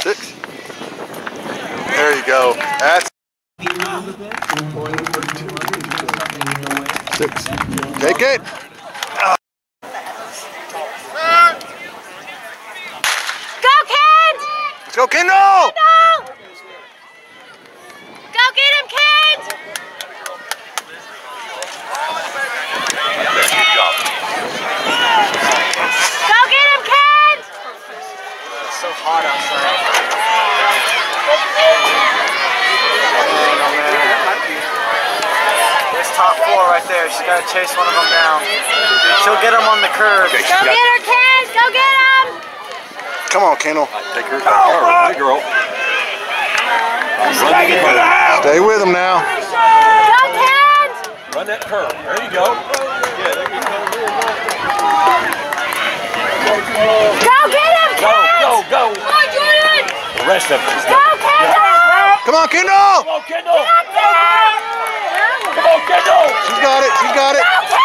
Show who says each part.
Speaker 1: 6. There you go. That's 6. Take it.
Speaker 2: Go, Kent!
Speaker 1: Let's go, Kendall!
Speaker 2: Go get him, Kent! Go get him, Kent!
Speaker 3: It's so hot outside. There's top 4 right there. She's got to chase one of them down. She'll get him on the curve.
Speaker 2: Go get her, Kent! Go get him!
Speaker 1: Come on, Kendall.
Speaker 4: Take her. Hey, girl.
Speaker 1: Stay with him now.
Speaker 2: Go, Kent!
Speaker 4: Run that curve. There you go.
Speaker 2: Go get him, Kent!
Speaker 4: Go.
Speaker 2: Come on, Jordan!
Speaker 4: The rest of it.
Speaker 2: Go, Kendall!
Speaker 1: Come on, Kendall!
Speaker 4: Come on, Kendall.
Speaker 2: Go, Kent!
Speaker 4: Come on, Kendall.
Speaker 1: She's got it. She's got it.
Speaker 2: Go, Kent!